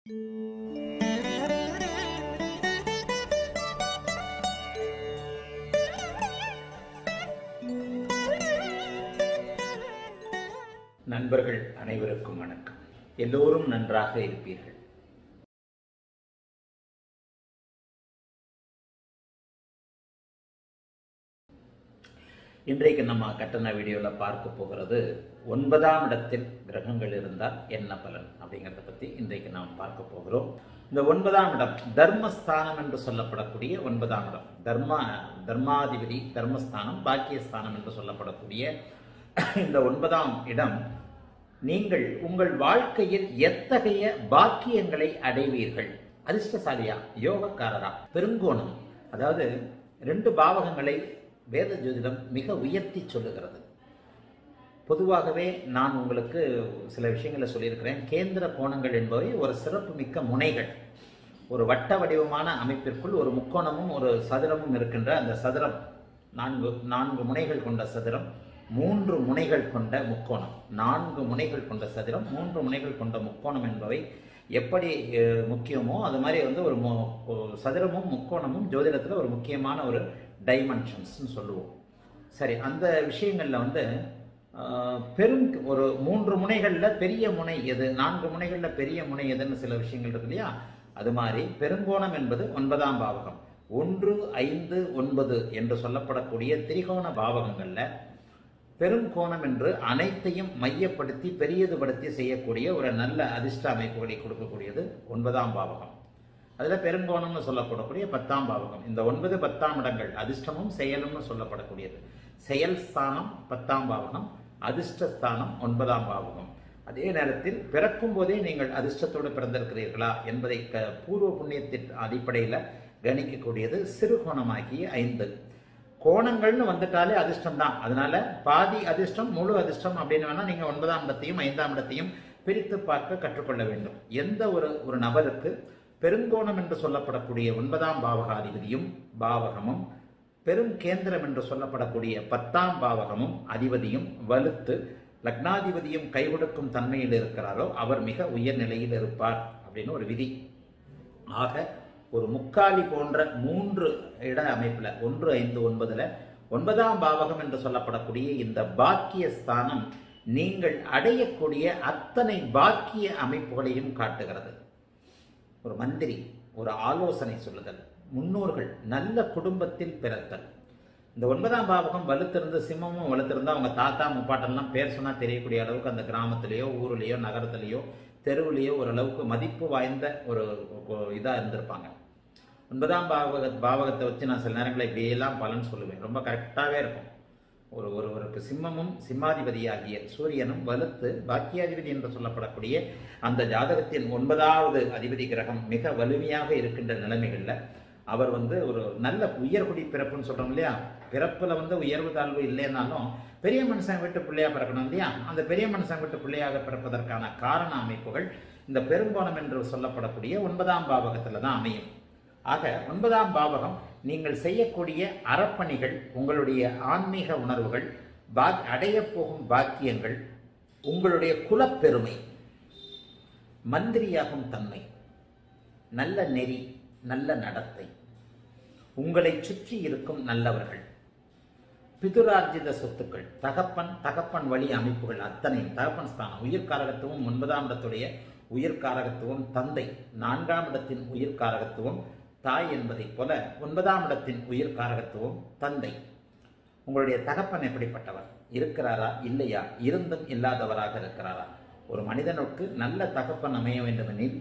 நண்பர்கள் அனைவருக்கும் வணக்கம். எல்லோரும் நன்றாக இருப்பீர்கள். இன்றைக்கு நம்ம கட்டண வீடியோவில் பார்க்க போகிறது 9ஆம் இடத்தில் கிரகங்கள் இருந்தால் என்ன பலன் அப்படிங்கிறத பற்றி இன்றைக்கு நாம் பார்க்க போகிறோம். இந்த 9ஆம் இடம் தர்மஸ்தானம் என்று சொல்லப்படக்கூடிய 9ஆம் இடம், தர்மாதிபதி தர்மஸ்தானம், பாக்கியஸ்தானம் என்று சொல்லப்படக்கூடிய இந்த 9ஆம் இடம் நீங்கள் உங்கள் வாழ்க்கையில் எத்தகைய பாக்கியங்களை அடைவீர்கள், அதிர்ஷ்டசாலியா, யோகக்காரரா, பெருங்கோணம், அதாவது 2 பாவகங்களை வேத ஜோதிடம் மிக உயர்த்தி சொல்லுகிறது. பொதுவாகவே நான் உங்களுக்கு சில விஷயங்களை சொல்லியிருக்கிறேன். கேந்திர கோணங்கள் என்பவை ஒரு சிறப்பு மிக்க முனைகள். ஒரு வட்ட வடிவமான அமைப்பிற்குள் ஒரு முக்கோணமும் ஒரு சதுரமும் இருக்கின்ற அந்த சதுரம், 4 முனைகள் கொண்ட சதுரம், 3 முனைகள் கொண்ட முக்கோணம், 4 முனைகள் கொண்ட சதுரம், 3 முனைகள் கொண்ட முக்கோணம் என்பவை எப்படி முக்கியமோ அது மாதிரி ஒரு சதுரமும் முக்கோணமும் ஜோதிடத்தில் ஒரு முக்கியமான ஒரு டைமென்ஷன்ஸ்ன்னு சொல்லுவோம். சரி, அந்த விஷயங்களில் ஒரு 3 முனைகளில் பெரிய முனை எது, 4 முனைகளில் பெரிய முனை எதுன்னு சில விஷயங்கள் இருக்கு இல்லையா? அது மாதிரி பெருங்கோணம் என்பது 9ஆம் பாவகம். 1, 5, 9 என்று சொல்லப்படக்கூடிய திரிகோண பாவகங்களில் பெருங்கோணம் என்று அனைத்தையும் மையப்படுத்தி பெரியதுபடுத்தி செய்யக்கூடிய ஒரு நல்ல அதிர்ஷ்ட அமைப்புகளை கொடுக்கக்கூடியது 9ஆம் பாவகம். அதில் பெருங்கோணம்னு சொல்லப்படக்கூடிய 10ஆம் பாவகம். இந்த 9, 10ஆம் இடங்கள் அதிர்ஷ்டமும் செயலும்னு சொல்லப்படக்கூடியது. செயல் ஸ்தானம் 10ஆம் பாவகம், அதிர்ஷ்டஸ்தானம் 9ஆம் பாவகம். அதே நேரத்தில் பிறக்கும் போதே நீங்கள் அதிர்ஷ்டத்தோடு பிறந்திருக்கிறீர்களா என்பதை பூர்வ புண்ணியத்தின் அடிப்படையில் கணிக்கக்கூடியது சிறுகோணமாகிய 5. கோணங்கள்னு வந்துட்டாலே அதிர்ஷ்டம் தான். அதனால பாதி அதிர்ஷ்டம் முழு அதிர்ஷ்டம் அப்படின்னு வேணா நீங்க 9ஆம் இடத்தையும் 5ஆம் இடத்தையும் பிரித்து பார்க்க கற்றுக்கொள்ள வேண்டும். எந்த ஒரு நபருக்கு பெருங்கோணம் என்று சொல்லப்படக்கூடிய 9ஆம் பாவகாதிபதியும் பாவகமும், பெரும் கேந்திரம் என்று சொல்லப்படக்கூடிய 10ஆம் பாவகமும் அதிபதியும் வலுத்து லக்னாதிபதியும் கை கொடுக்கும் தன்மையில் இருக்கிறாரோ அவர் மிக உயர் நிலையில் இருப்பார் அப்படின்னு ஒரு விதி. ஆக ஒரு முக்காலி போன்ற 3 இட அமைப்புல 1, 5, 9ல 9ஆம் பாவகம் என்று சொல்லப்படக்கூடிய இந்த பாக்கிய ஸ்தானம் நீங்கள் அடையக்கூடிய அத்தனை பாக்கிய அமைப்புகளையும் காட்டுகிறது. ஒரு மந்திரி, ஒரு ஆலோசனை சொல்லுதல், முன்னோர்கள், நல்ல குடும்பத்தில் பிறத்தல். இந்த 9ஆம் பாவகம் வலுத்திருந்து, சிம்மமும் வலுத்திருந்தா அவங்க தாத்தா முப்பாட்டெல்லாம் பேர் சொன்னா தெரியக்கூடிய அளவுக்கு அந்த கிராமத்திலேயோ ஊர்லேயோ நகரத்திலேயோ தெருவிலேயோ ஓரளவுக்கு மதிப்பு வாய்ந்த ஒரு இதா இருந்திருப்பாங்க. 9ஆம் பாவகத்தை வச்சு நான் சில நேரங்களில் இப்படியெல்லாம் பலன் சொல்லுவேன். ரொம்ப கரெக்டாகவே இருக்கும். ஒரு சிம்மமும் சிம்மாதிபதியாகிய சூரியனும் வலுத்து பாக்கியாதிபதி என்று சொல்லப்படக்கூடிய அந்த ஜாதகத்தின் 9வது அதிபதி கிரகம் மிக வலிமையாக இருக்கின்ற நிலைமைகளில் அவர் ஒரு நல்ல உயர்குடி பிறப்புன்னு சொல்றோம் இல்லையா? பிறப்புல உயர்வு தாழ்வு இல்லைன்னாலும் பெரிய மனுஷன் வீட்டு பிள்ளையா பிறக்கணும் இல்லையா? அந்த பெரிய மனுஷன் வீட்டு பிள்ளையாக பிறப்பதற்கான காரண அமைப்புகள் இந்த பெருங்கோணம் என்று சொல்லப்படக்கூடிய 9ஆம் பாவகத்துல தான் அமையும். ஆக 9ஆம் பாவகம் நீங்கள் செய்யக்கூடிய அறப்பணிகள், உங்களுடைய ஆன்மீக உணர்வுகள், அடைய போகும் பாக்கியங்கள், உங்களுடைய குலப்பெருமை, மந்திரியாகும் தன்மை, நல்ல நெறி, நல்ல நடத்தை, உங்களை சுற்றி இருக்கும் நல்லவர்கள், பிதுரார்ஜித சொத்துக்கள், தகப்பன் வழி அமைப்புகள் அத்தனையும், தகப்பன் ஸ்தானம் உயிர்காரகத்துவம் 9ஆம் இடத்துடைய உயிர்காரகத்துவம் தந்தை, 4ஆம் இடத்தின் உயிர்காரகத்துவம் தாய் என்பதை போல 9ஆம் இடத்தின் உயிர்காரகத்துவம் தந்தை. உங்களுடைய தகப்பன் எப்படிப்பட்டவர், இருக்கிறாரா இல்லையா, இருந்தும் இல்லாதவராக இருக்கிறாரா? ஒரு மனிதனுக்கு நல்ல தகப்பன் அமைய வேண்டுமெனில்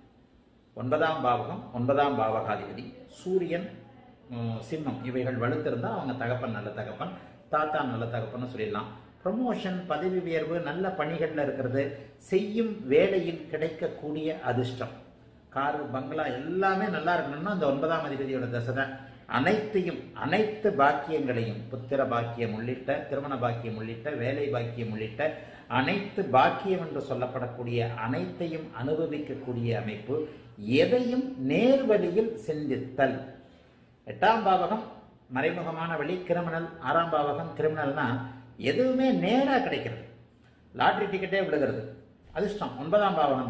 9ஆம் பாவகம், 9ஆம் பாவகாதிபதி, சூரியன், சிம்மம் இவைகள் வலுத்திருந்தால் அவங்க தகப்பன் நல்ல தகப்பன், தாத்தா நல்ல தகப்பன்னு சொல்லிடலாம். ப்ரமோஷன், பதவி உயர்வு, நல்ல பணிகளில் இருக்கிறது, செய்யும் வேலையில் கிடைக்கக்கூடிய அதிர்ஷ்டம், காரு, பங்களா எல்லாமே நல்லா இருக்கணும்னா அந்த 9ஆம் அதிபதியோட தசை தான். அனைத்து பாக்கியங்களையும், புத்திர பாக்கியம் உள்ளிட்ட, திருமண பாக்கியம் உள்ளிட்ட, வேலை பாக்கியம் உள்ளிட்ட அனைத்து பாக்கியம் என்று சொல்லப்படக்கூடிய அனைத்தையும் அனுபவிக்கக்கூடிய அமைப்பு, எதையும் நேர்வழியில் சிந்தித்தல். 8ஆம் பாவகம் மறைமுகமான வழி, கிரிமினல். 6ஆம் பாவகம் கிரிமினல்னா எதுவுமே நேராக கிடைக்கிறது, லாட்ரி டிக்கெட்டே விழுகிறது, அதிர்ஷ்டம் 9ஆம் பாவகம் தான்.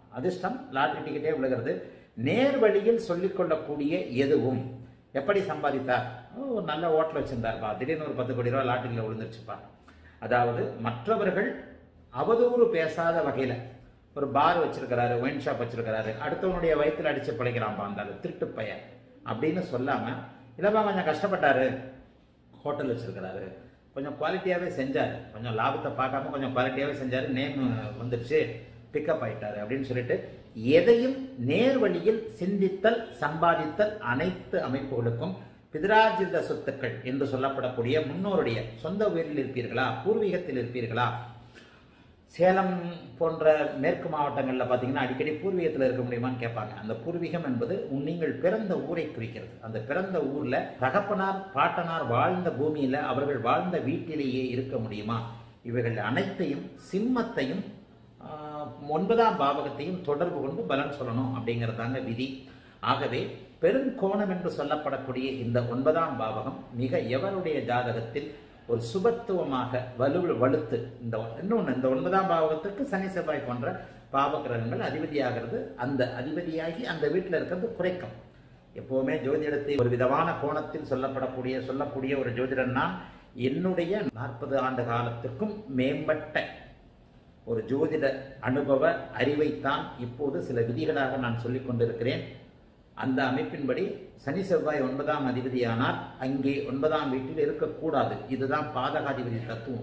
அதிர்ஷ்டம் லாட்டரி டிக்கெட்டே விழுகிறது. நேர் வழியில் சொல்லிக்கொள்ளக்கூடிய எதுவும். எப்படி சம்பாதித்தார்? ஒரு நல்ல ஹோட்டல் வச்சிருந்தார்ப்பா, திடீர்னு ஒரு 10 கோடி ரூபாய் லாட்டரியில் விழுந்துருச்சுப்பா. அதாவது மற்றவர்கள் அவதூறு பேசாத வகையில் ஒரு பார் வச்சிருக்கிறாரு, ஒயின் ஷாப் வச்சிருக்கிறாரு, அடுத்தவனுடைய வயிற்றுல அடிச்சு பிழைக்கிறான்பா அந்த திருட்டு பையன் அப்படின்னு சொல்லாம, இல்லப்பா கொஞ்சம் கஷ்டப்பட்டாரு, ஹோட்டல் வச்சிருக்கிறாரு, கொஞ்சம் குவாலிட்டியாகவே செஞ்சார், கொஞ்சம் லாபத்தை பார்க்காம கொஞ்சம் குவாலிட்டியாகவே செஞ்சார், நேம் வந்துருச்சு, பிக்கப் ஆயிட்டாரு அப்படின்னு சொல்லிட்டு எதையும் நேர் வழியில் சிந்தித்தல், சம்பாதித்தல் அனைத்து அமைப்புகளுக்கும் பிதிரார்ஜித சொத்துக்கள் என்று சொல்லப்படக்கூடிய முன்னோருடைய சொந்த ஊரில் இருப்பீர்களா, பூர்வீகத்தில் இருப்பீர்களா? சேலம் போன்ற மேற்கு மாவட்டங்களில் பார்த்தீங்கன்னா அடிக்கடி பூர்வீகத்தில் இருக்க முடியுமான்னு கேட்பாங்க. அந்த பூர்வீகம் என்பது நீங்கள் பிறந்த ஊரை குறிக்கிறது. அந்த பிறந்த ஊரில் தகப்பனார் பாட்டனார் வாழ்ந்த பூமியில் அவர்கள் வாழ்ந்த வீட்டிலேயே இருக்க முடியுமா? இவைகள் அனைத்தையும் சிம்மத்தையும் 9ஆம் பாவகத்தையும் தொடர்பு கொண்டு பலன் சொல்லணும் அப்படிங்கிறதாங்க விதி. ஆகவே பெருங்கோணம் என்று சொல்லப்படக்கூடிய இந்த 9ஆம் பாவகம் மிக எவருடைய ஜாதகத்தில் ஒரு சுபத்துவமாக வலுத்து இந்த 9ஆம் பாவகத்துக்கு சனி செவ்வாய் போன்ற பாவகிரகங்கள் அதிபதியாகிறது. அந்த அதிபதியாகி அந்த வீட்டில் இருக்கிறது குறைக்கும். எப்பவுமே ஜோதிடத்தை ஒரு விதமான கோணத்தில் சொல்லக்கூடிய ஒரு ஜோதிடன்னா என்னுடைய 40 ஆண்டு காலத்திற்கும் மேம்பட்ட ஒரு ஜோதிட அனுபவ அறிவைத்தான் இப்போது சில விதிகளாக நான் சொல்லிக் கொண்டிருக்கிறேன். அந்த அமைப்பின்படி சனி செவ்வாய் 9ஆம் அதிபதியானால் அங்கே 9ஆம் வீட்டில் இருக்கக்கூடாது. இதுதான் பாதகாதிபதி தத்துவம்.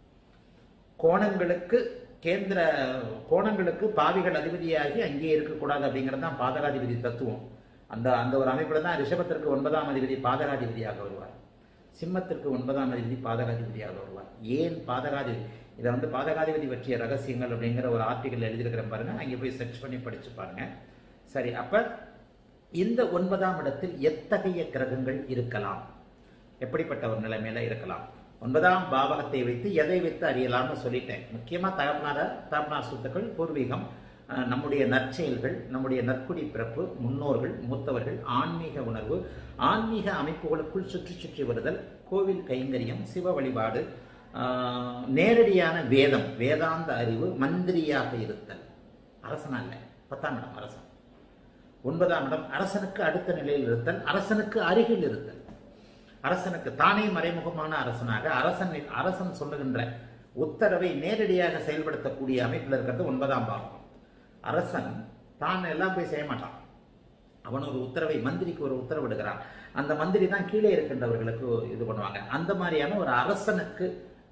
கோணங்களுக்கு பாவிகள் அதிபதியாகி அங்கே இருக்கக்கூடாது அப்படிங்கிறது தான் பாதகாதிபதி தத்துவம். அந்த ஒரு அமைப்பில் தான் ரிஷபத்திற்கு 9ஆம் அதிபதி பாதகாதிபதியாக வருவார், சிம்மத்திற்கு 9ஆம் அதிபதி பாதகாதிபதியாக வருவார். ஏன் பாதகாதிபதி? இதை பாதகாதிபதி பற்றிய ரகசியங்கள் அப்படிங்கிற ஒரு ஆர்டிகல் எழுதியிருக்கிறேன் பாருங்க, அங்கே போய் சர்ச் பண்ணி படிச்சு பாருங்க. சரி, அப்ப இந்த 9ஆம் இடத்தில் எத்தகைய கிரகங்கள் இருக்கலாம், எப்படிப்பட்ட ஒரு நிலைமையில இருக்கலாம்? 9ஆம் பாவகத்தை வைத்து எதை வைத்து அறியலாம்னு சொல்லிட்டேன். முக்கியமா தகப்பனார் சொத்துக்கள், பூர்வீகம், நம்முடைய நற்செயல்கள், நம்முடைய நற்குடி பிறப்பு, முன்னோர்கள், மூத்தவர்கள், ஆன்மீக உணர்வு, ஆன்மீக அமைப்புகளுக்குள் சுற்றி வருதல், கோவில் கைங்கரியம், சிவ வழிபாடு, நேரடியான வேதாந்த அறிவு, மந்திரியாக இருத்தல். அரசனா இல்ல, 10ஆம் இடம் அரசன். 9ஆம் இடம் அரசனுக்கு அடுத்த நிலையில் இருத்தல், அரசனுக்கு அருகில் இருத்தல், அரசனுக்கு தானே மறைமுகமான அரசனாக அரசன் சொல்லுகின்ற உத்தரவை நேரடியாக செயல்படுத்தக்கூடிய அமைப்பில் இருக்கிறது 9ஆம் பாவம். அரசன் தான் எல்லாம் போய் செய்ய மாட்டான். அவன் ஒரு உத்தரவை, மந்திரிக்கு ஒரு உத்தரவிடுகிறான், அந்த மந்திரி தான் கீழே இருக்கின்றவர்களுக்கு இது பண்ணுவாங்க. அந்த மாதிரியான ஒரு அரசனுக்கு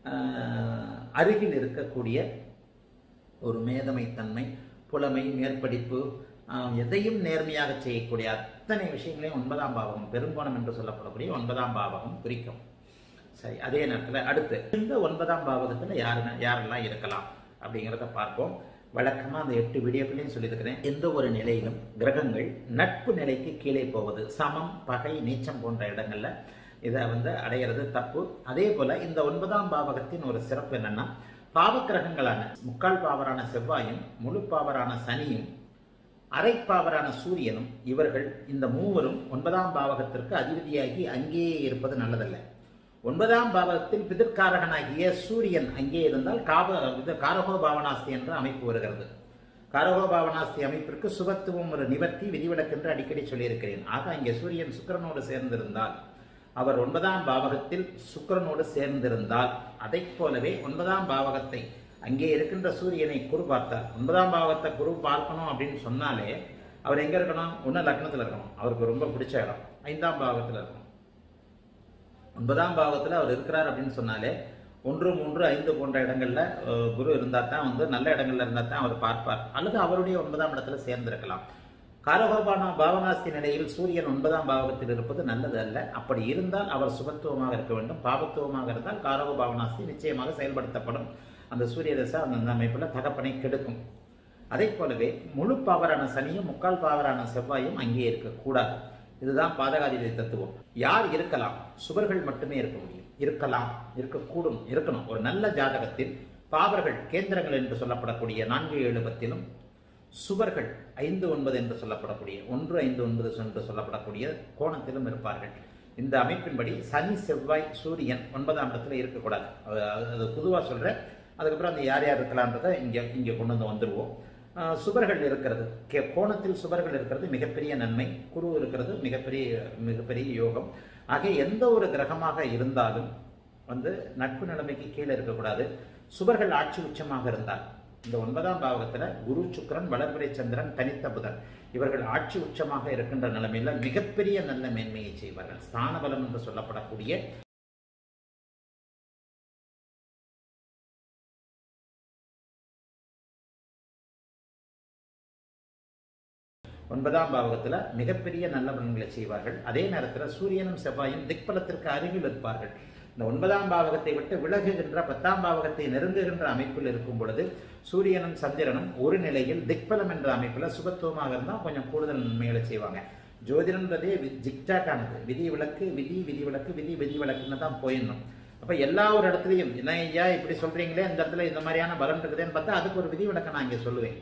அருகில் இருக்கக்கூடிய ஒரு மேதமைத்தன்மை, புலமை, மேற்படிப்பு, எதையும் நேர்மையாக செய்யக்கூடிய அத்தனை விஷயங்களையும் 9ஆம் பாவகம், பெருங்கோணம் என்று சொல்லப்படக்கூடிய 9ஆம் பாவகம் குறிக்கும். சரி, அதே நேரத்தில் அடுத்து இந்த 9ஆம் பாவகத்தில் யாரெல்லாம் இருக்கலாம் அப்படிங்கிறத பார்ப்போம். வழக்கமாக அந்த 8 வீடியோக்களையும் சொல்லியிருக்கிறேன். எந்த ஒரு நிலையிலும் கிரகங்கள் நட்பு நிலைக்கு கீழே போவது, சமம், பகை, நீச்சம் போன்ற இடங்கள்ல இதை அடையிறது தப்பு. அதே போல இந்த 9ஆம் பாவகத்தின் ஒரு சிறப்பு என்னன்னா, பாவக்கிரகங்களான முக்கால் பாவரான செவ்வாயும், முழு பாவரான சனியும், அரைப்பாவரான சூரியனும், இவர்கள் இந்த மூவரும் 9ஆம் பாவகத்திற்கு அதிபதியாகி அங்கேயே இருப்பது நல்லதல்ல. 9ஆம் பாவகத்தில் பிதிர்காரகனாகிய சூரியன் அங்கே இருந்தால் காரகோ பாவனாஸ்தி என்ற அமைப்பு வருகிறது. காரகோ பாவனாஸ்தி அமைப்பிற்கு சுபத்துவம் ஒரு நிவர்த்தி விதிவிலக்கு என்று அடிக்கடி சொல்லியிருக்கிறேன். ஆக இங்கே சூரியன் சுக்கிரனோடு சேர்ந்திருந்தால், அவர் 9ஆம் பாவகத்தில் சுக்கிரனோடு சேர்ந்திருந்தால், அதை போலவே 9ஆம் பாவகத்தை அங்கே இருக்கின்ற சூரியனை குரு பார்த்தார். 9ஆம் பாவகத்தை குரு பார்க்கணும் அப்படின்னு சொன்னாலே அவர் எங்க இருக்கணும்? ஒன்னு லக்னத்தில் இருக்கணும், அவருக்கு ரொம்ப பிடிச்ச இடம் 5ஆம் பாவகத்தில் இருக்கணும். 9ஆம் பாவகத்தில் அவர் இருக்கிறார் அப்படின்னு சொன்னாலே 1, 3, 5 போன்ற இடங்கள்ல குரு இருந்தா தான் நல்ல இடங்கள்ல இருந்தா தான் அவர் பார்ப்பார், அல்லது அவருடைய 9ஆம் இடத்துல சேர்ந்திருக்கலாம். காரகோபான பாவனாஸ்தி நிலையில் சூரியன் 9ஆம் பாவகத்தில் இருப்பது நல்லது அல்ல. அப்படி இருந்தால் அவர் சுபத்துவமாக இருக்க வேண்டும். பாவத்துவமாக இருந்தால் காரகோ பாவனாஸ்தி நிச்சயமாக செயல்படுத்தப்படும். அந்த சூரிய தசை அந்த அமைப்புல தகப்பனை கெடுக்கும். அதை போலவே முழு பாவரான சனியும் முக்கால் பாவரான செவ்வாயும் அங்கே இருக்கக்கூடாது. இதுதான் பாதகாதிபதி தத்துவம். யார் இருக்கலாம்? சுவர்கள் மட்டுமே இருக்க முடியும். இருக்கலாம், இருக்கக்கூடும், இருக்கணும். ஒரு நல்ல ஜாதகத்தில் பாவர்கள் கேந்திரங்கள் என்று சொல்லப்படக்கூடிய 4, 7, 10 சுவர்கள் 5, 9 என்று சொல்லப்படக்கூடிய 1, 5, 9 என்று சொல்லப்படக்கூடிய கோணத்திலும் இருப்பார்கள். இந்த அமைப்பின்படி சனி, செவ்வாய், சூரியன் 9ஆம் இடத்துல இருக்கக்கூடாது. அது பொதுவாக சொல்றேன். அதுக்கப்புறம் அந்த யார் யார் இருக்கலான்றதை இங்கே கொண்டு வந்துருவோம். சுபர்கள் இருக்கிறது, கோணத்தில் சுபர்கள் இருக்கிறது மிகப்பெரிய நன்மை, குரு இருக்கிறது மிகப்பெரிய யோகம். ஆக எந்த ஒரு கிரகமாக இருந்தாலும் நட்பு நிலைமைக்கு கீழே இருக்கக்கூடாது. சுபர்கள் ஆட்சி உச்சமாக இருந்தால் இந்த 9ஆம் பாவகத்துல குரு, சுக்கிரன், வளர்பிறை சந்திரன், தனித்த புதன் இவர்கள் ஆட்சி உச்சமாக இருக்கின்ற நிலைமையில மிகப்பெரிய நல்ல மேன்மையை செய்வார்கள். ஸ்தான பலம் என்று சொல்லப்படக்கூடிய 9ஆம் பாவகத்துல மிகப்பெரிய நல்ல பலன்களை செய்வார்கள். அதே நேரத்தில் சூரியனும் செவ்வாயும் திக்பலத்திற்கு அருகில் இருப்பார்கள். இந்த 9ஆம் பாவகத்தை விட்டு விலகுகின்ற 10ஆம் பாவகத்தை நெருங்குகின்ற அமைப்பில் இருக்கும் பொழுது சூரியனும் சந்திரனும் ஒரு நிலையில் திக்பலம் என்ற அமைப்பில் சுபத்துவமாக இருந்தால் கொஞ்சம் கூடுதல் நன்மைகளை செய்வாங்க. ஜோதிடன்றதே ஜிக்டாக்கானது, விதி விளக்கு விதி விதி விளக்கு விதி விதி விளக்குன்னு தான் போயிடணும். அப்ப எல்லா ஒரு இடத்துலையும் என்ன ஐயா இப்படி சொல்றீங்களே, இந்த இடத்துல இந்த மாதிரியான பலம் இருக்குதுன்னு பார்த்தா அதுக்கு ஒரு விதி விளக்கை நான் இங்கே சொல்லுவேன்.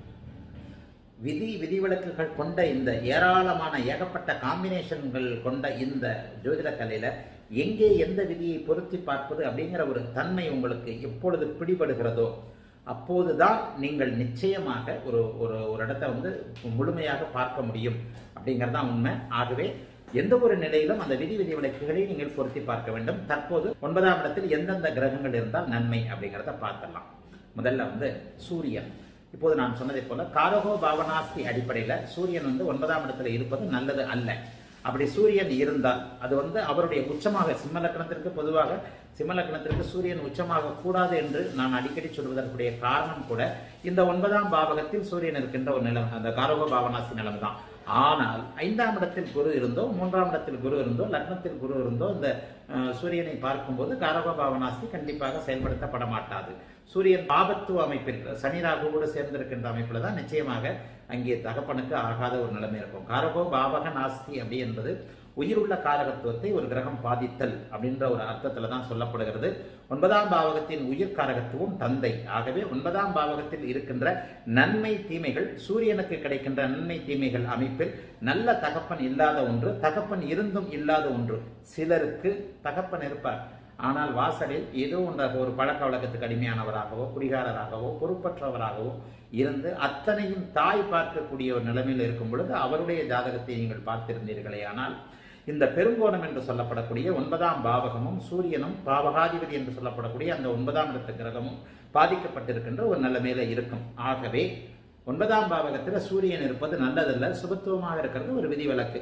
விதிவிலக்குகள் கொண்ட இந்த ஏராளமான ஏகப்பட்ட காம்பினேஷன்கள் கொண்ட இந்த ஜோதிட கலையில எங்கே எந்த விதியை பொருத்தி பார்ப்பது அப்படிங்கிற ஒரு தன்மை உங்களுக்கு எப்பொழுது பிடிபடுகிறதோ அப்போதுதான் நீங்கள் நிச்சயமாக ஒரு ஒரு இடத்தை முழுமையாக பார்க்க முடியும் அப்படிங்கிறதான் உண்மை. ஆகவே எந்த ஒரு நிலையிலும் அந்த விதிவிலக்குகளை நீங்கள் பொருத்தி பார்க்க வேண்டும். தற்போது 9ஆம் இடத்தில் எந்தெந்த கிரகங்கள் இருந்தால் நன்மை அப்படிங்கிறத பார்க்கலாம். முதல்ல சூரியன். இப்போது நான் சொன்னதை போல காரகோ பாவனாஸ்தி அடிப்படையில் சூரியன் 9ஆம் இடத்துல இருப்பது நல்லது அல்ல. அப்படி சூரியன் இருந்தால் அது அவருடைய உச்சமாக சிம்ம லக்னத்திற்கு பொதுவாக சிம்ம லக்னத்திற்கு சூரியன் உச்சமாக கூடாது என்று நான் அடிக்கடி சொல்வதற்குரிய காரணம் கூட இந்த 9ஆம் பாவகத்தில் சூரியன் இருக்கின்ற ஒரு நிலம், அந்த காரகோ பாவனாஸ்தி நிலம் தான். ஆனால் 5ஆம் இடத்தில் குரு இருந்தோ 3ஆம் இடத்தில் குரு இருந்தோ லக்னத்தில் குரு இருந்தோ இந்த சூரியனை பார்க்கும்போது காரகோ பாவனாஸ்தி கண்டிப்பாக செயல்படுத்தப்பட மாட்டாது. சூரியன் பாபத்துவ அமைப்பில் சனி ராகுவோடு சேர்ந்திருக்கின்ற அமைப்பில் தான் நிச்சயமாக அங்கே தகப்பனுக்கு ஆகாத ஒரு நிலைமை இருக்கும். காரகோ பாவக நாஸ்தி அப்படி என்பது உயிருள்ள காரகத்துவத்தை ஒரு கிரகம் பாதித்தல் அப்படின்ற ஒரு அர்த்தத்துல தான் சொல்லப்படுகிறது. 9ஆம் பாவகத்தின் உயிர் காரகத்துவம் தந்தை. ஆகவே 9ஆம் பாவகத்தில் இருக்கின்ற நன்மை தீமைகள், சூரியனுக்கு கிடைக்கின்ற நன்மை தீமைகள் அமைப்பில் நல்ல தகப்பன் இல்லாத ஒன்று, தகப்பன் இருந்தும் இல்லாத ஒன்று. சிலருக்கு தகப்பன் இருப்பார், ஆனால் வாசலில் ஏதோ ஒன்றாக ஒரு பழக்க வழக்கத்துக்கு அடிமையானவராகவோ குடிகாரராகவோ பொறுப்பற்றவராகவோ இருந்து அத்தனையும் தாய் பார்க்கக்கூடிய ஒரு நிலைமையில் இருக்கும் பொழுது அவருடைய ஜாதகத்தை நீங்கள் பார்த்திருந்தீர்களே. ஆனால் இந்த பெருங்கோணம் என்று சொல்லப்படக்கூடிய 9ஆம் பாவகமும் சூரியனும் பாவகாதிபதி என்று சொல்லப்படக்கூடிய அந்த 9ஆம் இடத்து கிரகமும் பாதிக்கப்பட்டிருக்கின்ற ஒரு நிலைமையில இருக்கும். ஆகவே 9ஆம் பாவகத்தில் சூரியன் இருப்பது நல்லதல்ல, சுபத்துவமாக இருக்கிறது ஒரு விதிவிலக்கு.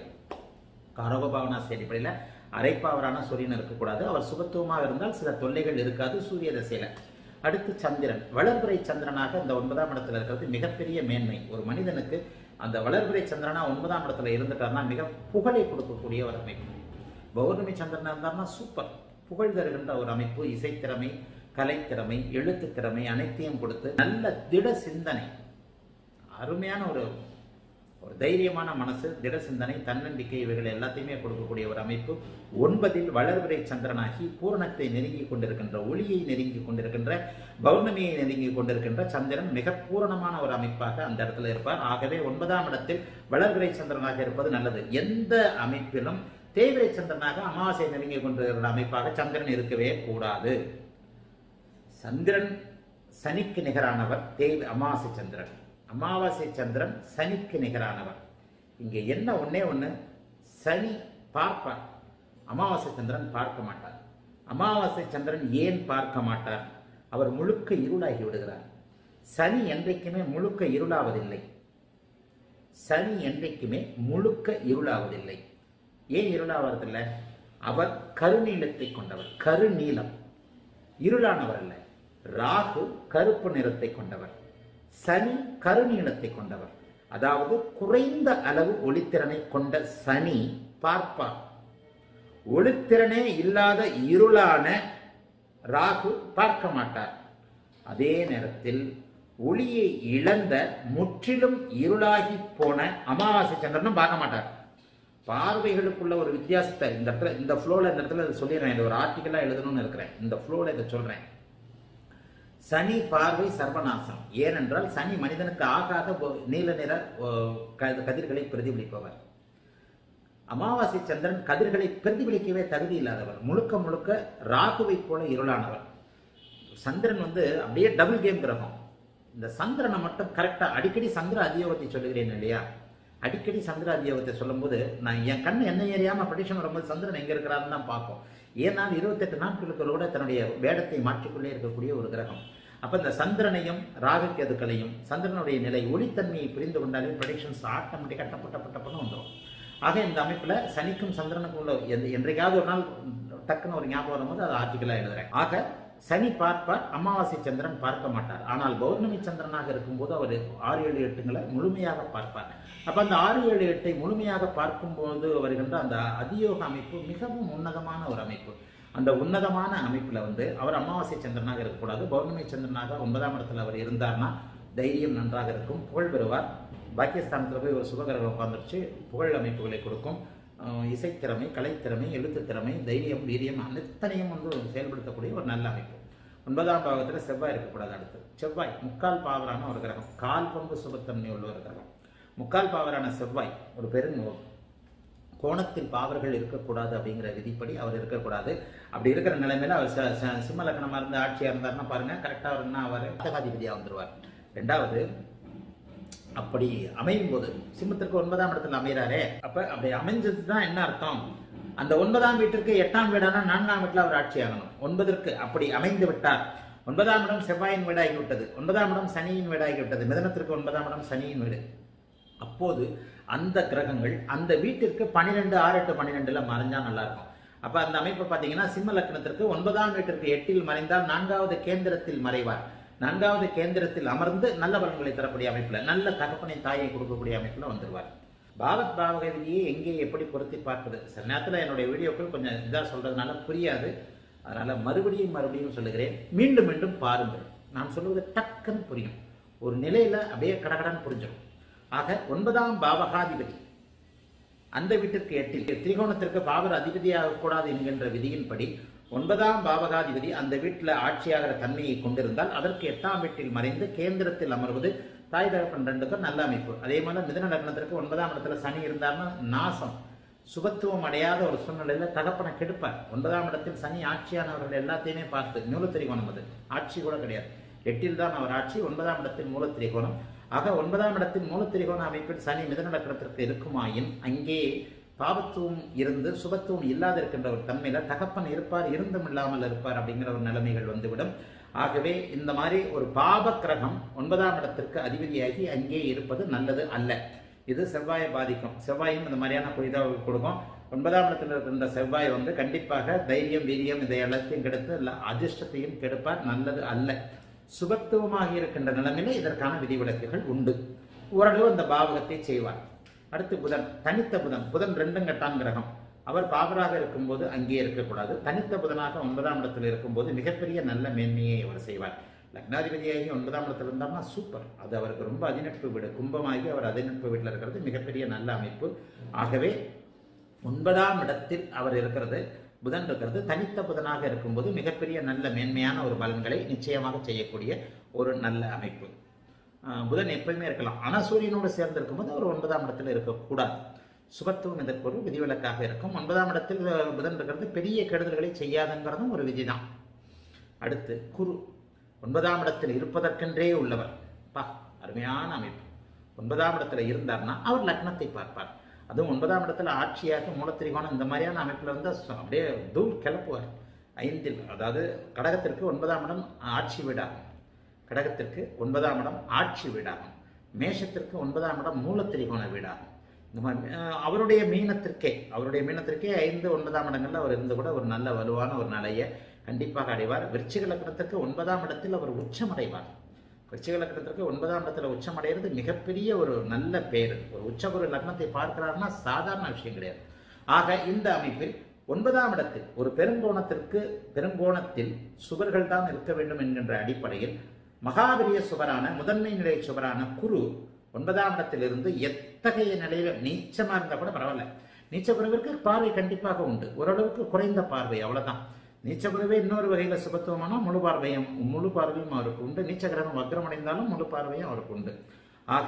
காரகோ பாவனாஸ்தி அடிப்படையில் அரைப்பாவரான சூரியன் இருக்கக்கூடாது. அவர் சுபத்துவமாக இருந்தால் சில தொல்லைகள் இருக்காது சூரிய திசையில. அடுத்து சந்திரன், வளர்பிறை சந்திரனாக இந்த 9ஆம் இடத்துல இருக்கிறது மிகப்பெரிய மேன்மை. ஒரு மனிதனுக்கு அந்த வளர்பிறை சந்திரனா 9ஆம் இடத்துல இருந்துட்டார்னா மிக புகழை கொடுக்கக்கூடிய ஒரு அமைப்பு. பௌர்ணமி சந்திரனா இருந்தார்னா சூப்பர், புகழ் தருகின்ற ஒரு அமைப்பு. இசைத்திறமை, கலைத்திறமை, எழுத்து திறமை அனைத்தையும் கொடுத்து நல்ல திட சிந்தனை, அருமையான ஒரு தைரியமான மனசு, திட சிந்தனை, தன்னம்பிக்கை இவைகள் எல்லாத்தையுமே கொடுக்கக்கூடிய ஒரு அமைப்பு. 9இல் வளர்பிறை சந்திரனாகி பூரணத்தை நெருங்கி கொண்டிருக்கின்ற, ஒளியை நெருங்கி கொண்டிருக்கின்ற, பௌர்ணமியை நெருங்கி கொண்டிருக்கின்ற சந்திரன் மிக பூரணமான ஒரு அமைப்பாக அந்த இடத்துல இருப்பார். ஆகவே 9ஆம் இடத்தில் வளர்பிறை சந்திரனாக இருப்பது நல்லது. எந்த அமைப்பிலும் தேய்பிறை சந்திரனாக அமாவாசை நெருங்கி கொண்டிருக்கிற அமைப்பாக சந்திரன் இருக்கவே கூடாது. சந்திரன் சனிக்கு நிகரானவர் அமாவாசை சந்திரன். அமாவாசை சந்திரன் சனிக்கு நிகரானவர். இங்கே என்ன ஒன்னே ஒன்று, சனி பார்ப்பார், அமாவாசை சந்திரன் பார்க்க மாட்டார். அமாவாசை சந்திரன் ஏன் பார்க்க மாட்டார்? அவர் முழுக்க இருளாகி விடுகிறார். சனி என்றைக்குமே முழுக்க இருளாவதில்லை. சனி என்றைக்குமே முழுக்க இருளாவதில்லை. ஏன் இருளாவதில்லை? அவர் கருநீளத்தை கொண்டவர், கருநீளம், இருளானவர் அல்ல. ராகு கருப்பு நிறத்தை கொண்டவர், சனி கருநீளத்தை கொண்டவர். அதாவது குறைந்த அளவு ஒளித்திறனை கொண்ட சனி பார்ப்பார். ஒளித்திறனே இல்லாத இருளான ராகு பார்க்க மாட்டார். அதே நேரத்தில் ஒளியை இழந்த முற்றிலும் இருளாகி போன அமாவாசை சந்திரனும் பார்க்க மாட்டார். பார்வைகளுக்குள்ள ஒரு வித்தியாசத்தை இந்த இடத்துல, இந்த ஃப்ளோல இந்த இடத்துல சொல்லிடுறேன். இந்த ஒரு ஆர்டிக்கலா எழுதணும்னு இருக்கிறேன். இந்த ஃப்ளோல இதை சொல்றேன். சனி பார்வை சர்வநாசம். ஏனென்றால் சனி மனிதனுக்கு ஆகாத நீல நிற கதிர்களை பிரதிபலிப்பவர். அமாவாசை சந்திரன் கதிர்களை பிரதிபலிக்கவே தகுதி இல்லாதவர், முழுக்க முழுக்க ராகுவை போல இருளானவர். சந்திரன் அப்படியே டபுள் கேம் கிரகம். இந்த சந்திரனை மட்டும் கரெக்டா அடிக்கடி சந்திர அதியோகத்தை சொல்லுகிறேன் இல்லையா, அடிக்கடி சந்திர அதியோகத்தை சொல்லும்போது நான் என் கண்ணு என்ன ஏறியாம ப்ரெடிக்ஷன் வரும்போது சந்திரன் எங்க இருக்கிறாருன்னு தான் பார்ப்போம். ஏன்னால் 28 நாட்களுக்கு கூட தன்னுடைய வேடத்தை மாற்றிக்கொண்டே இருக்கக்கூடிய ஒரு கிரகம். அப்ப இந்த சந்திரனையும் ராகு கேதுக்களையும் சந்திரனுடைய நிலை ஒளித்தன்மையை புரிந்து கொண்டாலே ப்ரெடிக்ஷன்ஸ் ஆட்டோமேட்டிக்கா டப்பட்டப்பட்டப்பன்னு வந்துடும். ஆக இந்த அமைப்புல சனிக்கும் சந்திரனுக்கும் உள்ள என்றைக்காவது ஒரு நாள் டக்குன்னு ஒரு ஞாபகம் வரும்போது அதை ஆர்டிக்கலா எழுதுறேன். ஆக சனி பார்ப்பார், அமாவாசை சந்திரன் பார்க்க மாட்டார். ஆனால் பௌர்ணமி சந்திரனாக இருக்கும்போது அவர் 6, 7, 8ங்களை முழுமையாக பார்ப்பார். அப்ப அந்த 6, 7, 8 முழுமையாக பார்க்கும்போது வருகின்ற அந்த அதியோக அமைப்பு மிகவும் உன்னதமான ஒரு அமைப்பு. அந்த உன்னதமான அமைப்புல அவர் அமாவாசை சந்திரனாக இருக்கக்கூடாது. பௌர்ணமி சந்திரனாக 9ஆம் இடத்துல அவர் இருந்தார்னா தைரியம் நன்றாக இருக்கும், புகழ் பெறுவார். பாக்கியஸ்தானத்தில் போய் ஒரு சுபகிரகம் உட்காந்துருச்சு, புகழ் அமைப்புகளை கொடுக்கும். இசைத்திறமை, கலைத்திறமை, எழுத்து திறமை, தைரியம், வீரியம் அனைத்தனையும் செயல்படுத்தக்கூடிய ஒரு நல்ல அமைப்பு. 9ஆம் பாவத்தில் செவ்வாய் இருக்கக்கூடாது. அடுத்து செவ்வாய் முக்கால் பாவரான ஒரு கிரகம், கால் பங்கு சுபத்தன்மை உள்ள ஒரு கிரகம். முக்கால் பாவரான செவ்வாய் ஒரு கோணத்தில் பாவர்கள் இருக்கக்கூடாது அப்படிங்கிற விதிப்படி அவர் இருக்கக்கூடாது. அப்படி இருக்கிற நிலைமையில அவர் சிம்ம லக்னமா இருந்து ஆட்சியா இருந்தாருன்னா பாருங்க, கரெக்டா அவர் அத்தகாதிபதியா வந்துருவார். ரெண்டாவது, அப்படி அமையும் போது சிம்மத்திற்கு 9ஆம் இடத்துல அமைகிறாரே, அப்ப அப்படி அமைஞ்சதுதான் என்ன அர்த்தம்? அந்த 9ஆம் வீட்டிற்கு 8ஆம் வீடான 4ஆம் வீட்டில் அவர் ஆட்சி ஆகணும். 9ற்கு அப்படி அமைந்து விட்டார். 9ஆம் இடம் செவ்வாயின் வீடாகிவிட்டது, 9ஆம் இடம் சனியின் வீடாகிவிட்டது, மிதனத்திற்கு 9ஆம் இடம் சனியின் வீடு. அப்போது அந்த கிரகங்கள் அந்த வீட்டிற்கு 12, 6, 8, 12ல மறைஞ்சா நல்லா இருக்கும். அப்ப அந்த அமைப்பு பாத்தீங்கன்னா சிம்ம லக்னத்திற்கு 9ஆம் வீட்டிற்கு 8ல் மறைந்தால் 4வது கேந்திரத்தில் மறைவார். 4வது கேந்திரத்தில் அமர்ந்து நல்ல பலன்களை தரக்கூடிய அமைப்புல, நல்ல தகப்பனை தாயை கொடுக்கக்கூடிய அமைப்புல வந்துருவார். பாவத் பாவக விதியை எங்கே எப்படி பொருத்தி பார்ப்பது? சில நேரத்தில் என்னுடைய வீடியோக்கள் கொஞ்சம் இதா சொல்றதுனால புரியாது, அதனால மறுபடியும் சொல்லுகிறேன். மீண்டும் மீண்டும் பாருங்கள், நான் சொல்லுவது டக்குன்னு புரியும். ஒரு நிலையில அப்படியே கடகடன் புரிஞ்சிடும். ஆக 9ஆம் பாவகாதிபதி அந்த வீட்டிற்கு 8ல், திரிகோணத்திற்கு பாவர் அதிபதியாக கூடாது என்கின்ற விதியின்படி 9ஆம் பாவகாதிபதி அந்த வீட்டில் ஆட்சியாகிற தன்மையை கொண்டிருந்தால் அதற்கு 8ஆம் வீட்டில் மறைந்து கேந்திரத்தில் அமர்வது தாய் தகப்பன் 2க்கும் நல்ல அமைப்பு. அதே மாதிரி மிதுன லக்னத்திற்கு 9ஆம் இடத்துல சனி இருந்தார்னா நாசம், சுபத்துவம் அடையாத ஒரு சூழ்நிலையில தகப்பனை கெடுப்பார். 9ஆம் இடத்தில் சனி ஆட்சியானவர்கள் எல்லாத்தையுமே பார்த்து மூலத்திரிகோணம், அது ஆட்சி கூட கிடையாது, 8ல் தான் அவர் ஆட்சி, 9ஆம் இடத்தில் மூலத்திரிகோணம். ஆக 9ஆம் இடத்தில் மூலத்திரிகோண அமைப்பில் சனி மிதுன லக்னத்திற்கு இருக்குமாயின் அங்கே பாவத்துவம் இருந்து சுபத்துவம் இல்லாத இருக்கின்ற ஒரு தன்மையில தகப்பன் இருப்பார், இருந்தும் இல்லாமல் இருப்பார் அப்படிங்கிற ஒரு நிலைமைகள் வந்துவிடும். ஆகவே இந்த மாதிரி ஒரு பாவ கிரகம் 9ஆம் இடத்திற்கு அதிபதியாகி அங்கே இருப்பது நல்லது அல்ல. இது செவ்வாயை பாதிக்கும். செவ்வாயும் இந்த மாதிரியான இதாக கொடுக்கும். 9ஆம் இடத்தில் இருக்கின்ற செவ்வாய் கண்டிப்பாக தைரியம், வீரியம் இதை எல்லாத்தையும் கெடுத்து அதிர்ஷ்டத்தையும் கெடுப்பார், நல்லது அல்ல. சுபத்துவமாக இருக்கின்ற நிலைமையில இதற்கான விதிவிலக்குகள் உண்டு. ஓரளவு அந்த பாவகத்தை செய்வார். அடுத்து புதன், தனித்த புதன். புதன் 2 கட்டான் கிரகம். அவர் பாவராக இருக்கும்போது அங்கே இருக்கக்கூடாது. தனித்த புதனாக 9ஆம் இடத்தில் இருக்கும்போது மிகப்பெரிய நல்ல மேன்மையை அவர் செய்வார். லக்னாதிபதியாகி 9ஆம் இடத்தில் இருந்தார்னா சூப்பர், அது அவருக்கு ரொம்ப அதிநட்பு வீடு. கும்பமாகி அவர் அதிநட்பு வீட்டில் இருக்கிறது மிகப்பெரிய நல்ல அமைப்பு. ஆகவே 9ஆம் இடத்தில் அவர் இருக்கிறது, புதன் இருக்கிறது, தனித்த புதனாக இருக்கும்போது மிகப்பெரிய நல்ல மேன்மையான ஒரு பலன்களை நிச்சயமாக செய்யக்கூடிய ஒரு நல்ல அமைப்பு. புதன் எப்பயுமே இருக்கலாம், ஆனால் சூரியனோடு சேர்ந்து இருக்கும்போது அவர் 9ஆம் இடத்துல இருக்கக்கூடாது. சுபத்துவம் இதற்கு ஒரு விதிவிலக்காக இருக்கும். 9ஆம் இடத்தில் புதன் இருக்கிறது பெரிய கெடுதல்களை செய்யாதுங்கிறதும் ஒரு விதிதான். அடுத்து குரு 9ஆம் இடத்தில் இருப்பதற்கென்றே உள்ளவர். அருமையான அமைப்பு. 9ஆம் இடத்துல இருந்தார்னா அவர் லக்னத்தை பார்ப்பார். அதுவும் 9ஆம் இடத்துல ஆட்சியாக மூலத்திரிகோணம் இந்த மாதிரியான அமைப்புல அப்படியே தூள் கிளப்புவார். 5ல், அதாவது கடகத்திற்கு 9ஆம் இடம் ஆட்சி வீடாகும். கடகத்திற்கு 9ஆம் இடம் ஆட்சி வீடாகும். மேஷத்திற்கு 9ஆம் இடம் மூலத்திரிகோண வீடாகும். இந்த மாதிரி அவருடைய மீனத்திற்கே 5, 9ஆம் இடங்கள்ல அவர் இருந்து கூட ஒரு நல்ல வலுவான ஒரு நிலையை கண்டிப்பாக அடைவார். விருச்சிக லக்னத்திற்கு 9ஆம் இடத்தில் அவர் உச்சமடைவார். விருச்சிக லக்னத்திற்கு 9ஆம் இடத்துல உச்சமடைகிறது மிகப்பெரிய ஒரு நல்ல பேரு. ஒரு உச்சகுரு லக்னத்தை பார்க்கிறார்னா சாதாரண விஷயம் கிடையாது. ஆக இந்த அமைப்பில் 9ஆம் இடத்தில் ஒரு பெருங்கோணத்தில் சுவர்கள் தான் இருக்க வேண்டும் என்கின்ற அடிப்படையில் மகாபெரிய சுவரான முதன்மை நிலை சுவரான குரு 9ஆம் இடத்திலிருந்து எத்தகைய நிலையில நீச்சமா இருந்தா கூட பரவாயில்ல, நீச்ச குறைவிற்கு பார்வை கண்டிப்பாக உண்டு. ஓரளவுக்கு குறைந்த பார்வை, அவ்வளவுதான். நீச்ச குறைவே இன்னொரு வகையில சுபத்துவமானா முழு பார்வையும் அவருக்கு உண்டு. நீச்ச கிரகம் வக்ரமடைந்தாலும் முழு பார்வையும் அவருக்கு உண்டு. ஆக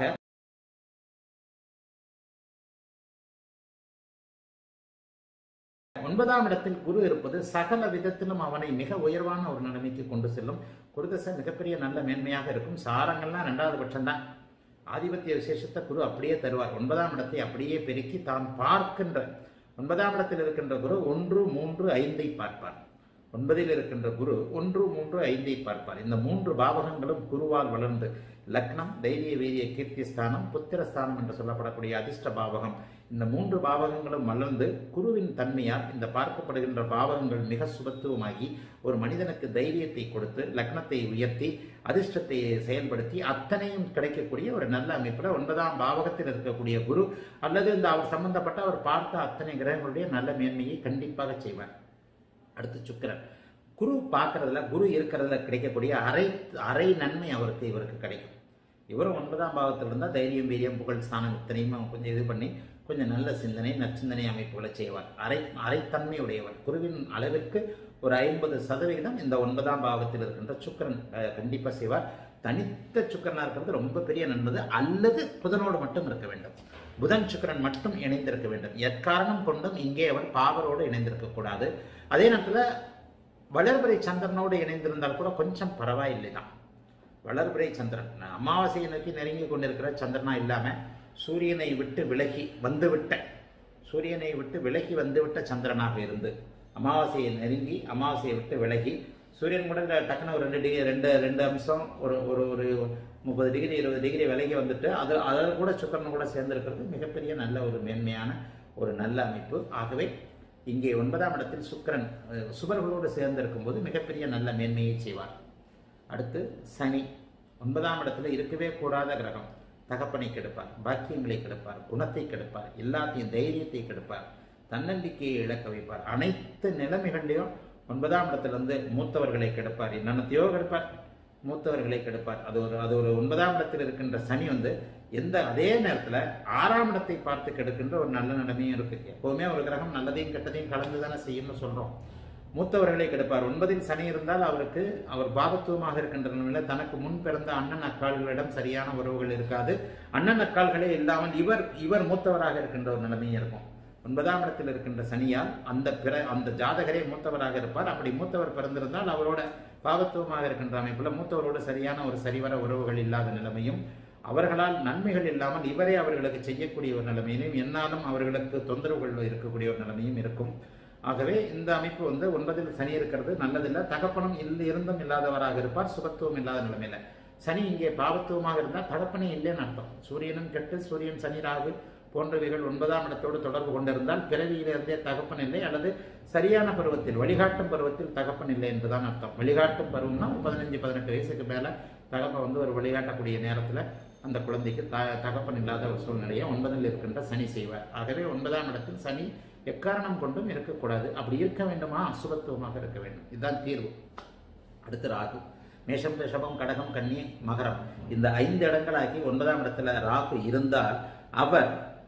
9ஆம் இடத்தில் குரு இருப்பது சகல விதத்திலும் அவனை மிக உயர்வான ஒரு நிலைமைக்கு கொண்டு செல்லும். குருதசை மிகப்பெரிய நல்ல மேன்மையாக இருக்கும். சாரங்கள்லாம் 2வது பட்சம்தான். ஆதிபத்திய விசேஷத்தை குரு அப்படியே தருவார். 9ஆம் இடத்தை அப்படியே பெருக்கி தான் பார்க்கின்ற 9ஆம் இடத்தில் இருக்கின்ற குரு 1, 3, 5 பார்ப்பார். 9ல் இருக்கின்ற குரு 1, 3, 5 பார்ப்பார். இந்த 3 பாவகங்களும் குருவால் வளர்ந்து லக்னம், தைரிய வீரிய கீர்த்தி ஸ்தானம், புத்திரஸ்தானம் என்று சொல்லப்படக்கூடிய அதிர்ஷ்ட பாவகம், இந்த 3 பாவகங்களும் வளர்ந்து குருவின் தன்மையால் இந்த பார்க்கப்படுகின்ற பாவகங்கள் மிக சுபத்துவமாகி ஒரு மனிதனுக்கு தைரியத்தை கொடுத்து லக்னத்தை உயர்த்தி அதிர்ஷ்டத்தை செயல்படுத்தி அத்தனையும் கிடைக்கக்கூடிய ஒரு நல்ல அமைப்பில் 9ஆம் பாவகத்தில் இருக்கக்கூடிய குரு அல்லது இந்த அவர் சம்பந்தப்பட்ட அவர் பார்த்த அத்தனை கிரகங்களுடைய நல்ல மேன்மையை கண்டிப்பாக செய்வார். அடுத்து சுக்கிரன். குரு பார்க்கறதுல குரு இருக்கிறதுல கிடைக்கக்கூடிய அரை நன்மை இவருக்கு கிடைக்கும். இவரும் 9ஆம் பாவத்தில் இருந்தால் தைரியம், வீரியம், புகழ் ஸ்தானம் இத்தனையும் கொஞ்சம் இது பண்ணி கொஞ்சம் நல்ல சிந்தனை, நற்சிந்தனை அமைப்புகளை செய்வார். அரைத்தன்மை உடையவர். குருவின் அளவிற்கு ஒரு 50% இந்த 9ஆம் பாவத்தில் இருக்கின்ற சுக்கிரன் கண்டிப்பாக செய்வார். தனித்த சுக்கிரனாக இருக்கிறது ரொம்ப பெரிய நல்லது. அல்லது புதனோடு மட்டும் இருக்க வேண்டும். புதன் சுக்கிரன் மட்டும் இணைந்திருக்க வேண்டும். எக்காரணம் கொண்டும் இங்கே அவர் பாவரோடு இணைந்திருக்க கூடாது. அதே நேரத்தில் வளர்பிறை சந்திரனோடு இணைந்திருந்தால் கூட கொஞ்சம் பரவாயில்லை தான். வளர்பிறை சந்திரன் அமாவாசையை நோக்கி நெருங்கி கொண்டிருக்கிற சந்திரனா இல்லாமல் சூரியனை விட்டு விலகி வந்துவிட்ட சந்திரனாக இருந்து அமாவாசையை நெருங்கி அமாவாசையை விட்டு விலகி சூரியன் கூட டக்குன்னு ஒரு 2 அம்சம் ஒரு 30 டிகிரி 20 டிகிரி விலகி வந்துட்டு அதில் கூட சுக்கிரன் கூட சேர்ந்திருக்கிறது மிகப்பெரிய நல்ல ஒரு மேன்மையான ஒரு நல்ல அமைப்பு. ஆகவே இங்கே 9ஆம் இடத்தில் சுக்கிரன் சுபர்களோடு சேர்ந்திருக்கும் போது மிகப்பெரிய நல்ல மேன்மையை செய்வார். அடுத்து சனி 9ஆம் இடத்துல இருக்கவே கூடாத கிரகம். தகப்பனை கெடுப்பார், பாக்கியங்களை கெடுப்பார், குணத்தை கெடுப்பார், எல்லாத்தையும் தைரியத்தை கெடுப்பார், தன்னம்பிக்கையை இழக்க வைப்பார். அனைத்து நிலைமைகளையும் 9ஆம் இடத்திலிருந்து மூத்தவர்களை கெடுப்பார், என்னென்னத்தையோ கெடுப்பார், மூத்தவர்களை கெடுப்பார். அது ஒரு 9ஆம் இடத்தில் இருக்கின்ற சனி அதே நேரத்தில் 6ஆம் இடத்தை பார்த்து கெடுக்கின்ற ஒரு நல்ல நிலைமையும் இருக்கு. எப்பவுமே ஒரு கிரகம் நல்லதையும் கெட்டதையும் கலந்து தானே செய்யணும்னு சொல்றோம். மூத்தவர்களை கெடுப்பார். 9ல் சனி இருந்தால் அவர் பாவத்துவமாக இருக்கின்ற நிலையில் தனக்கு முன் பிறந்த அண்ணன் அக்கால்களிடம் சரியான உறவுகள் இருக்காது. அண்ணன் அக்கால்களே இல்லாமல் இவர் மூத்தவராக இருக்கின்ற ஒரு நிலைமையும் இருக்கும். 9ஆம் இடத்தில் இருக்கின்ற சனியால் அந்த ஜாதகரே மூத்தவராக இருப்பார். அப்படி மூத்தவர் பிறந்திருந்தால் அவரோட பாவத்துவமாக இருக்கின்ற அமைப்புல மூத்தவரோடு சரியான ஒரு சரிவர உறவுகள் இல்லாத நிலைமையும், அவர்களால் நன்மைகள் இல்லாமல் இவரே அவர்களுக்கு செய்யக்கூடிய ஒரு நிலைமையிலும் என்னாலும் அவர்களுக்கு தொந்தரவுகள் இருக்கக்கூடிய ஒரு நிலைமையும் இருக்கும். ஆகவே இந்த அமைப்பு 9ல் சனி இருக்கிறது நல்லதில்லை. தகப்பனும் இருந்தும் இல்லாதவராக இருப்பார், சுபத்துவம் இல்லாத நிலைமையில. சனி இங்கே பாவத்துவமாக இருந்தால் தகப்பனே இல்லைன்னு அர்த்தம். சூரியனும் கெட்டு சூரியன், சனி, ராகு போன்றவைகள் 9ஆம் இடத்தோடு தொடர்பு கொண்டிருந்தால் பிறவியிலிருந்தே தகப்பன் இல்லை, அல்லது சரியான பருவத்தில் வழிகாட்டும் பருவத்தில் தகப்பன் இல்லை என்றுதான் அர்த்தம். வழிகாட்டும் பருவம்னா 15-18 வயசுக்கு மேல தகப்பன் ஒரு வழிகாட்டக்கூடிய நேரத்தில் அந்த குழந்தைக்கு தகப்பன் இல்லாத ஒரு சூழ்நிலையை 9ல் இருக்கின்ற சனி செய்வார். ஆகவே 9ஆம் இடத்தில் சனி எக்காரணம் கொண்டும் இருக்கக்கூடாது. அப்படி இருக்க வேண்டுமா, அசுபத்துவமாக இருக்க வேண்டும். இதுதான் தீர்வு. அடுத்து ராகு. மேஷம், ரிஷபம், கடகம், கன்னி, மகரம் இந்த 5 இடங்களாகி 9ஆம் இடத்துல ராகு இருந்தால் அவர்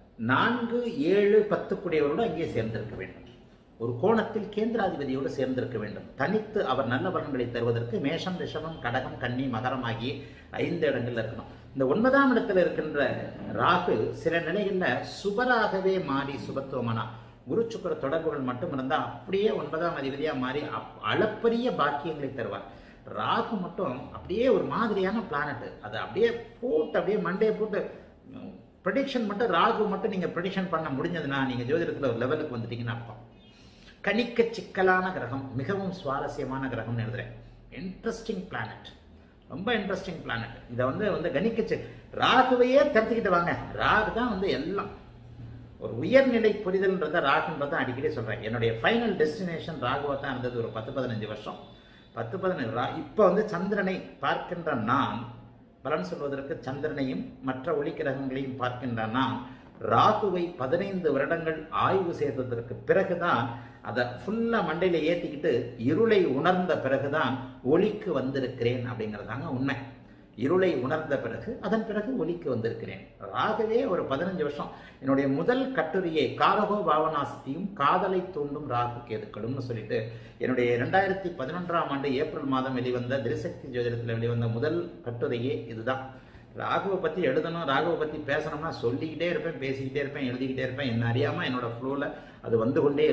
4, 7, 10 கூடியவரோடு அங்கே சேர்ந்திருக்க வேண்டும். ஒரு கோணத்தில் கேந்திராதிபதியோடு சேர்ந்திருக்க வேண்டும். தனித்து அவர் நல்ல பலன்களை தருவதற்கு மேஷம், ரிஷபம், கடகம், கன்னி, மகரம் ஆகிய 5 இடங்கள் இருக்கணும். இந்த 9ஆம் இடத்துல இருக்கின்ற ராகு சில நிலைகளில் சுபராகவே மாறி சுபத்துவமானா குரு சுக்கிர தொடர்புகள் மட்டும் இருந்தால் அப்படியே 9ஆம் அதிபதியாக மாறி அளப்பரிய பாக்கியங்களை தருவார். ராகு மட்டும் அப்படியே ஒரு மாதிரியான பிளானட். அது அப்படியே மண்டையை போட்டு ப்ரெடிக்ஷன் மட்டும் ராகு மட்டும் நீங்கள் ப்ரெடிக்ஷன் பண்ண முடிஞ்சதுன்னா நீங்கள் ஜோதிடத்தில் ஒரு லெவலுக்கு வந்துட்டீங்கன்னு அர்த்தம். கணிக்க சிக்கலான கிரகம், மிகவும் சுவாரஸ்யமான கிரகம் எழுதுறேன். இன்ட்ரெஸ்டிங் பிளானட், ரொம்ப இன்ட்ரெஸ்டிங் பிளானட். இதை கணிக்க ராகுவையே தெரிஞ்சுக்கிட்டு வாங்க. ராகு தான் எல்லாம். ஒரு உயர்நிலை புரிதல்ன்றத ராகுன்றதை அடிக்கடி சொல்றேன். என்னுடைய ஃபைனல் டெஸ்டினேஷன் ராகுவா தான் இருந்தது ஒரு 10-15 வருஷம். 10-15 இப்போ சந்திரனை பார்க்கின்ற நான் பலன் சொல்வதற்கு சந்திரனையும் மற்ற ஒளி கிரகங்களையும் பார்க்கின்ற நான் ராகுவை 15 வருடங்கள் ஆய்வு செய்ததற்கு பிறகுதான் அதை ஃபுல்லா மண்டையில ஏத்திக்கிட்டு இருளை உணர்ந்த பிறகுதான் ஒளிக்கு வந்திருக்கிறேன் அப்படிங்கிறதாங்க உண்மை. இருளை உணர்ந்த பிறகு அதன் பிறகு ஒளிக்கு வந்திருக்கிறேன். ராகவே ஒரு 15 வருஷம் என்னுடைய முதல் கட்டுரையை காரகோ பாவனாஸ்தியும் காதலை தூண்டும் ராகு கேதுக்களும்னு சொல்லிட்டு என்னுடைய 2011ஆம் ஆண்டு ஏப்ரல் மாதம் வெளிவந்த திரிசக்தி ஜோதிடத்தில் வெளிவந்த முதல் கட்டுரையே இதுதான். ராகுவை பற்றி எழுதணும், ராகுவை பற்றி பேசணும்னா சொல்லிக்கிட்டே இருப்பேன், பேசிக்கிட்டே இருப்பேன், எழுதிக்கிட்டே இருப்பேன். என்ன அறியாமல் என்னோட ஃப்ளோவில் அது வந்து கொண்டே இருக்கும்.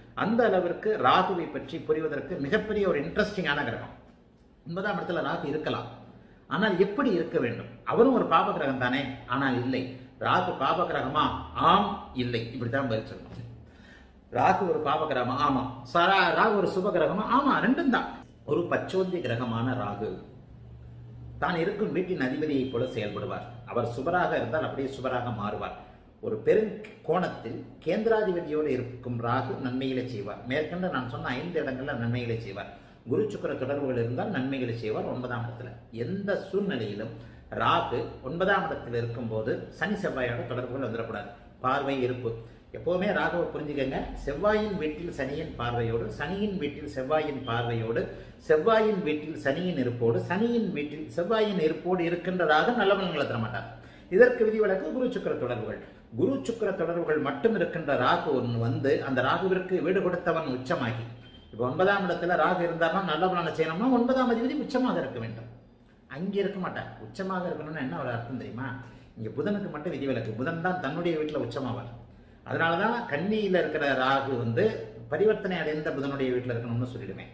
அந்த அளவிற்கு ராகுவை பற்றி புரிவதற்கு மிகப்பெரிய ஒரு இன்ட்ரெஸ்டிங்கான கிரகம். 9ஆம் இடத்துல ராகு இருக்கலாம், ஆனால் எப்படி இருக்க வேண்டும்? அவரும் ஒரு பாப கிரகம் தானே, ஆனால் இல்லை. ராகு பாப கிரகமா? ஆம், இல்லை, இப்படித்தான் பதில் சொல்லணும். ராகு ஒரு பாப கிரகமா? ஆமா. ராகு ஒரு சுப கிரகமா? ஆமா, ரெண்டும் தான். ஒரு பச்சோந்தி கிரகமான ராகு தான் இருக்கும் வீட்டின் அதிபதியை போல செயல்படுவார். அவர் சுபராக இருந்தால் அப்படியே சுபராக மாறுவார். ஒரு பெருங்கோணத்தில் கேந்திராதிபதியோடு இருக்கும் ராகு நன்மைகளை செய்வார். மேற்கொண்டு நான் சொன்ன 5 இடங்கள்ல நன்மைகளை செய்வார். குரு சுக்கிர தொடர்புகள் இருந்தால் நன்மைகளை செய்வார் 9ஆம் இடத்துல. எந்த சூழ்நிலையிலும் ராகு 9ஆம் இடத்தில் இருக்கும் போது சனி செவ்வாயோட தொடர்புகள் வந்துடக்கூடாது. பார்வை இருப்பு எப்பவுமே ராகுவை புரிஞ்சுக்கங்க. செவ்வாயின் வீட்டில் சனியின் பார்வையோடு, சனியின் வீட்டில் செவ்வாயின் பார்வையோடு, செவ்வாயின் வீட்டில் சனியின் இருப்போடு, சனியின் வீட்டில் செவ்வாயின் இருப்போடு இருக்கின்ற ராகு நல்ல பலன்களை தர மாட்டார். இதற்கு விதிவிலக்கு குரு சுக்கிர தொடர்புகள். குரு சுக்கிர தொடர்புகள் மட்டும் இருக்கின்ற ராகு ஒன்று வந்து அந்த ராகுவிற்கு வீடு கொடுத்தவன் உச்சமாகி, இப்போ 9ஆம் இடத்துல ராகு இருந்தார்னா நல்ல பலனை செய்யணும்னா 9ஆம் அதிபதி உச்சமாக இருக்க வேண்டும். அங்கே இருக்க மாட்டார். உச்சமாக இருக்கணும்னு என்ன ஒரு அர்த்தம் தெரியுமா? இங்கே புதனுக்கு மட்டும் விதிவிலக்கு. புதன் தான் தன்னுடைய வீட்டில் உச்சமாவார். அதனாலதான் கன்னியில இருக்கிற ராகு வந்து பரிவர்த்தனை அடைந்த புதனுடைய வீட்டில் இருக்கணும்னு சொல்லிடுவேன்.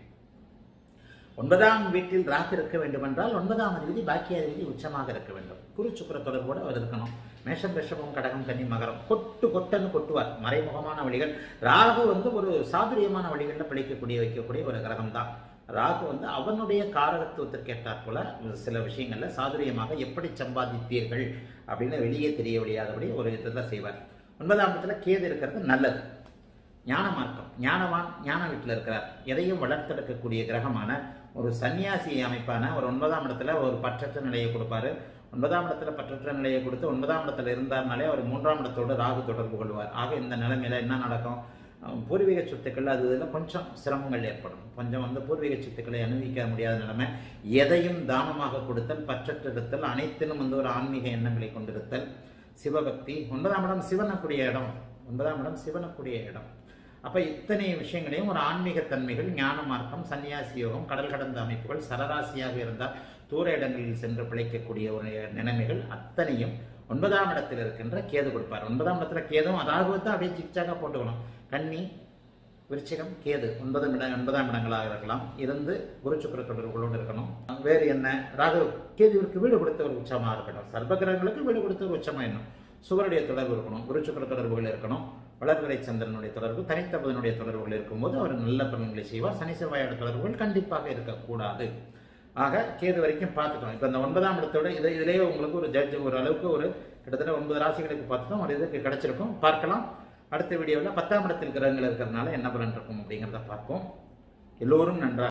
9ஆம் வீட்டில் ராகு இருக்க வேண்டும் என்றால் 9ஆம் அதிபதி பாக்கியாதிபதி உச்சமாக இருக்க வேண்டும். குரு சுக்கிர தொடர்போடு அவர் இருக்கணும். மேஷம், ரிஷபம், கடகம், கன்னி, மகரம் கொட்டுன்னு கொட்டுவார். மறைமுகமான வழிகள். ராகு வந்து ஒரு சாதுரியமான வழிகளில் வைக்கக்கூடிய ஒரு கிரகம் தான். ராகு வந்து அவனுடைய காரகத்துவத்திற்கு ஏற்றாற் போல சில விஷயங்கள்ல சாதுரியமாக எப்படி சம்பாதித்தீர்கள் அப்படின்னு வெளியே தெரிய முடியாதபடி ஒரு விதத்தில் செய்வார். 9ஆம் இடத்துல கேது இருக்கிறது நல்லது. ஞான மார்க்கம், ஞானவான், ஞான வீட்டில் இருக்கிறார். எதையும் வளர்த்தெடுக்கக்கூடிய கிரகமான ஒரு சன்னியாசி அமைப்பான ஒரு 9ஆம் இடத்துல ஒரு பற்றற்ற நிலையை கொடுப்பாரு. 9ஆம் இடத்துல பற்றற்ற நிலையை கொடுத்து 9ஆம் இடத்துல இருந்தார்னாலே அவர் 3ஆம் இடத்தோடு ராகு தொடர்பு கொள்வார். ஆக இந்த நிலைமையில என்ன நடக்கும்? பூர்வீக சொத்துக்கள் அது இதில் கொஞ்சம் சிரமங்கள் ஏற்படும். கொஞ்சம் வந்து பூர்வீக சொத்துக்களை அனுபவிக்க முடியாத நிலைமை. எதையும் தானமாக கொடுத்தல், பற்றற்றிருத்தல், அனைத்திலும் வந்து ஒரு ஆன்மீக எண்ணங்களை கொண்டிருத்தல், சிவபக்தி. 9ஆம் இடம் சிவனுக்குரிய இடம். 9ஆம் இடம் சிவனுக்குரிய இடம். அப்ப இத்தனை விஷயங்களையும் ஒரு ஆன்மீக தன்மைகள், ஞான மார்க்கம், சன்னியாசி யோகம், கடல் கடந்த அமைப்புகள், சரராசியாக இருந்தால் தூர இடங்களில் சென்று பிழைக்கக்கூடிய ஒரு நிலைமைகள் அத்தனையும் 9ஆம் இடத்தில் இருக்கின்ற கேது கொடுப்பார். 9ஆம் இடத்துல கேதும் ராகுவத்தை அப்படியே சிக்சாக போட்டுக்கணும். கன்னி, விருச்சிகம், கேது 9ஆம் இடங்களாக இருக்கலாம். இருந்து குரு சுக்கிர தொடர்புகளோடு இருக்கணும். வேறு என்ன? ராகு கேதுவிற்கு வீடு கொடுத்த ஒரு உச்சமாக இருக்கணும். சர்பகிரகங்களுக்கு வீடு கொடுத்த ஒரு உச்சமாக இருக்கணும். சுவருடைய தொடர்பு இருக்கணும். குரு சுக்கிர தொடர்புகள் இருக்கணும். வளர்பிறை சந்திரனுடைய தொடர்பு, தனித்த புதனுடைய தொடர்புகள் இருக்கும்போது அவர் நல்ல பலன்களை செய்வார். சனி செவ்வாயோட தொடர்புகள் கண்டிப்பாக இருக்கக்கூடாது. ஆக கேது வரைக்கும் பார்த்துட்டோம். இப்போ இந்த 9ஆம் இடத்தோட இதிலேயே உங்களுக்கு ஒரு ஒரு அளவுக்கு ஒரு கிட்டத்தட்ட 9 ராசிகளுக்கு பார்த்துட்டோம். ஒரு இதுக்கு கிடைச்சிருக்கும். பார்க்கலாம். அடுத்த வீடியோவில் 10ஆம் இடத்தில் கிரகங்கள் இருக்கிறதுனால என்ன பலன் இருக்கும் அப்படிங்கிறத பார்ப்போம். எல்லோரும் நன்றாக